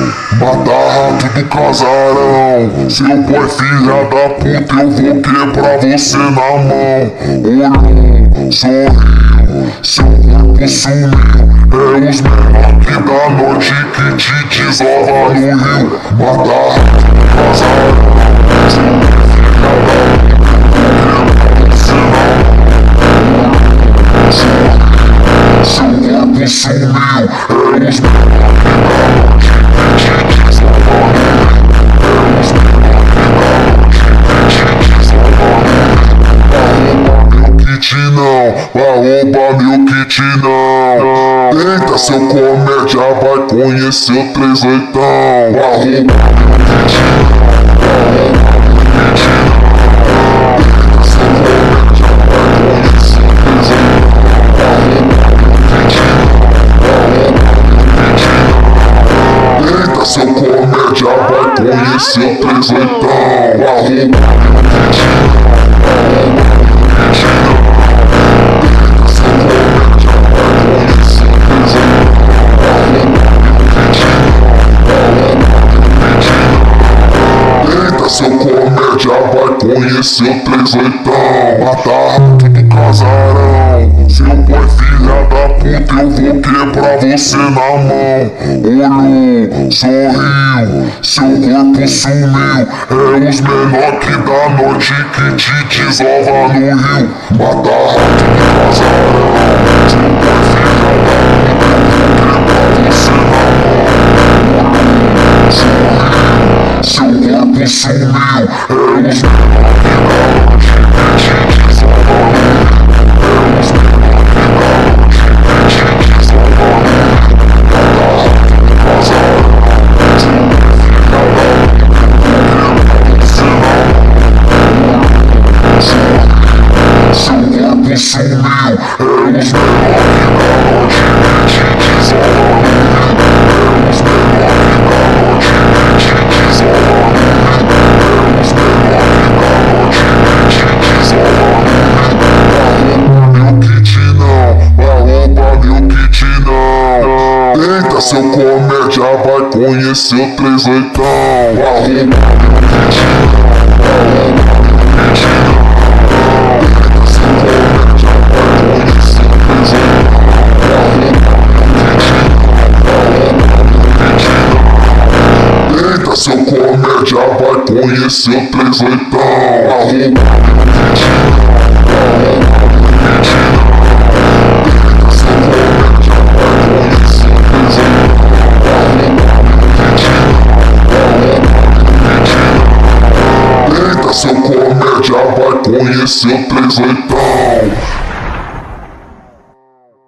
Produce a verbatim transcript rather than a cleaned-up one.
Matar rato do casarão. Seu boy filha da puta, eu vou quebrar você na mão. Olhou, sorriu, seu corpo sumiu. É os menores da noite que te desova no rio. Matar rato do casarão. Seu boy filha da puta, eu vou quebrar você na mão. Sorriu, seu corpo sumiu. É os menores da noite que te desova no rio. É os menores da noite que te desova no rio. Vai roubar meu kit não, vai roubar meu kit não. Eita, seu comédia vai conhecer o três oitão. Vai roubar meu kit não, vai roubar meu kit não. Eita, seu comédia vai conhecer o três oitão. Vai roubar meu kit não, vai roubar meu kit não. Eita, seu comédia vai conhecer o três oitão. Vai roubar meu kit não, vai roubar meu kit não. Seu comédia vai conhecer o três oitão. Matar rato do casarão. Seu boy filha da puta, eu vou quebrar você na mão. Olhou, sorriu, seu corpo sumiu. É os menores da noite que te desova no rio. Matar rato do casarão. Seu boy filha da puta, eu vou quebrar você na mão. Olhou, sorriu, seu corpo sumiu. É os menores da noite que te desova no rio. É os menores da noite que te desova no rio. Matar rato do casarão. Seu boy filha da puta, eu vou quebrar você na mão. Olhou, sorriu, seu corpo sumiu. É os menores da noite que te desova no rio. É os menores da noite que te desova no rio. Eita, seu comédia vai conhecer o três oitão. Vai roubar meu kit não, vai roubar meu kit não. Eita, seu comédia vai conhecer o três oitão. Vai roubar meu kit não, vai roubar meu kit não. Eita, seu comédia vai conhecer o três oitão. Vai roubar meu kit não, vai roubar meu kit não. Seu comédia vai conhecer o três oitão.